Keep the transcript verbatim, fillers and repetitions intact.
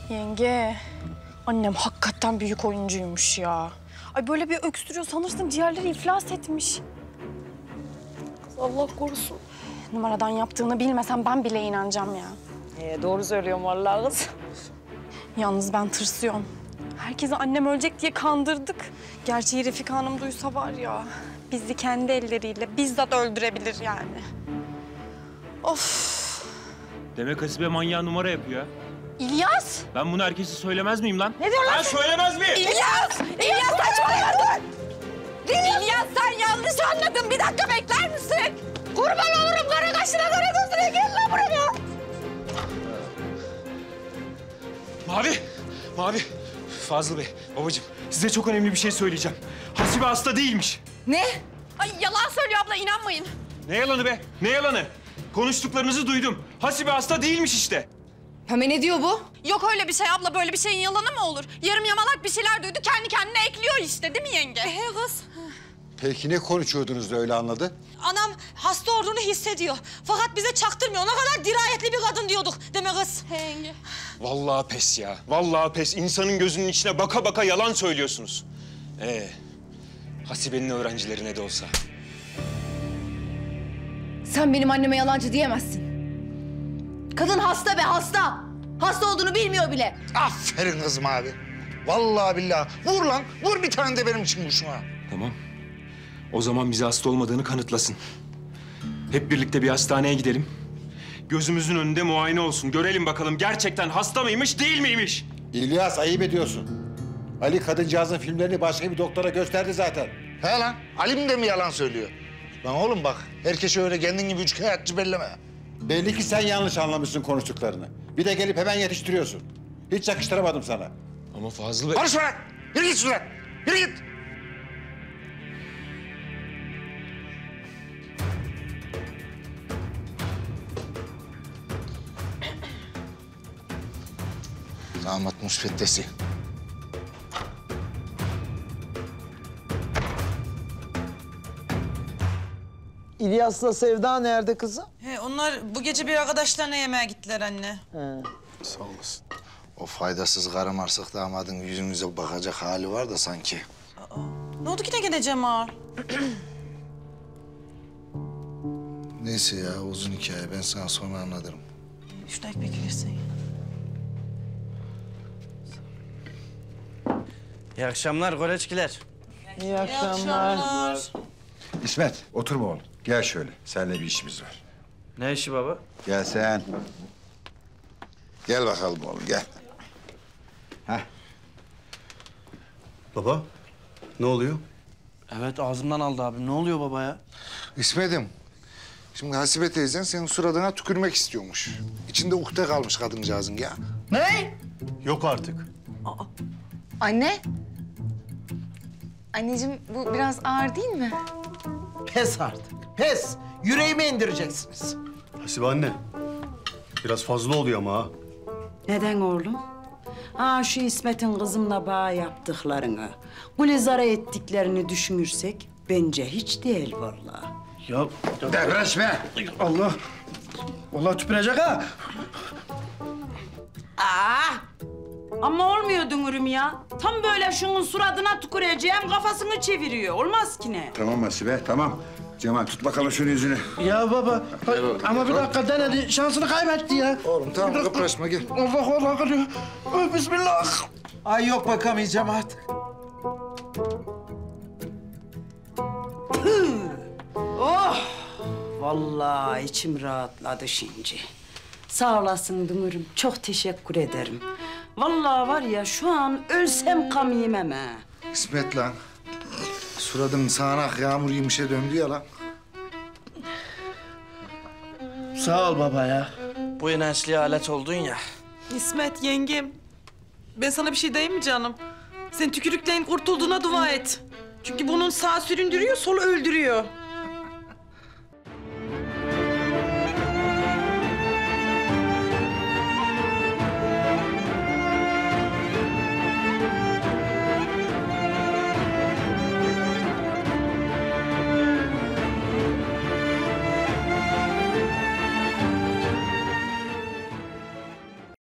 Yenge, annem hakikaten büyük oyuncuymuş ya. Ay böyle bir öksürüyor sanırsın ciğerleri iflas etmiş. Kız Allah korusun. Numaradan yaptığını bilmesem ben bile inanacağım ya. Ee, doğru söylüyorum vallahi kız. Yalnız ben tırsıyorum. Herkesi annem ölecek diye kandırdık. Gerçeği Refika Hanım duysa var ya, bizi kendi elleriyle bizzat öldürebilir yani. Of. Demek Hasibe manyağı numara yapıyor ha. İlyas! Ben bunu herkese söylemez miyim lan? Ne diyor lan? Ben söylemez miyim? İlyas! İlyas saçmalıyorsun! İlyas sen yanlış anladın. Bir dakika bekler misin? Kurban olurum kara kaşına kara gözüne gel lan buraya. Mavi! Mavi! Fazıl Bey, babacığım size çok önemli bir şey söyleyeceğim. Hasibe hasta değilmiş. Ne? Ay yalan söylüyor abla, inanmayın. Ne yalanı be? Ne yalanı? Konuştuklarınızı duydum. Hasibe hasta değilmiş işte. Pembe ne diyor bu? Yok öyle bir şey abla, böyle bir şeyin yalanı mı olur? Yarım yamalak bir şeyler duydu, kendi kendine ekliyor işte, değil mi yenge? He kız. Peki ne konuşuyordunuz da öyle anladı? Anam hasta olduğunu hissediyor. Fakat bize çaktırmıyor. Ne kadar dirayetli bir kadın diyorduk. Deme kız. He yenge. Vallahi pes ya. Vallahi pes. İnsanın gözünün içine baka baka yalan söylüyorsunuz. Ee, Hasibe'nin öğrencilerine de olsa. Sen benim anneme yalancı diyemezsin. Kadın hasta be hasta. Hasta olduğunu bilmiyor bile. Aferin kızım abi. Vallahi billahi. Vur lan. Vur bir tane de benim için vurşuna. Tamam. O zaman bize hasta olmadığını kanıtlasın. Hep birlikte bir hastaneye gidelim. Gözümüzün önünde muayene olsun. Görelim bakalım gerçekten hasta mıymış, değil miymiş? İlyas ayıp ediyorsun. Ali kadıncağızın filmlerini başka bir doktora gösterdi zaten. He lan? Ali de mi yalan söylüyor? Lan oğlum bak, herkese öyle kendin gibi üçkağıtçı belleme. Belli ki sen yanlış anlamışsın konuştuklarını. Bir de gelip hemen yetiştiriyorsun. Hiç yakıştıramadım sana. Ama Fazıl Bey... Konuşma lan! Yürü git şuradan! Yürü git! Damat musveddesi. İlyas'la Sevda nerede kızım? He, onlar bu gece bir arkadaşlarına yemeğe gittiler anne. He. Sağ olasın. O faydasız karımarsak damadın yüzümüze bakacak hali var da sanki. Ne oldu ki ne gene Cemal? Neyse ya uzun hikaye, ben sana sonra anlatırım. Şurada ekmek verirsen. İyi akşamlar Goreçkiler. İyi akşamlar. İsmet oturma oğlum. Gel şöyle. Seninle bir işimiz var. Ne işi baba? Gel sen. Gel bakalım oğlum gel. Heh. Baba, ne oluyor? Evet ağzımdan aldı abi. Ne oluyor baba ya? İsmet'im. Şimdi Hasibe teyzen senin suratına tükürmek istiyormuş. İçinde ukde kalmış kadıncağızın ya. Ne? Yok artık. Anne. Anneciğim bu biraz ağır değil mi? Pes artık. Pes. Yüreğime indireceksiniz. Hasibe anne, biraz fazla oluyor ama ha. Neden oğlum? Aa şu İsmet'in kızımla bağ yaptıklarını, Gülizar'a ettiklerini düşünürsek bence hiç değil vallahi. Ya Devreşme. Allah. Allah tüpürecek ha. Aa! Ama olmuyor dünürüm ya. Tam böyle şunun suratına tüküreceğim kafasını çeviriyor. Olmaz ki ne? Tamam Hasibe tamam. Cemal tut bakalım şunun yüzünü. Ya baba. Ama bir dakika denedi. Şansını kaybetti ya. Oğlum tamam kıpraşma gel. Allah Allah kırıyor. Öh, Bismillah. Ay yok bakamayacağım artık. Oh! Vallahi içim rahatladı şimdi. Sağ olasın dünürüm. Çok teşekkür ederim. Vallahi var ya şu an ölsem kam yemem ha. İsmet lan. Suratın sağanak yağmur yemişe döndü ya lan. Sağ ol baba ya. Bu inançlıya alet oldun ya. İsmet yengem. Ben sana bir şey diyeyim mi canım? Sen tükürüklerin kurtulduğuna dua et. Çünkü bunun sağ süründürüyor, solu öldürüyor.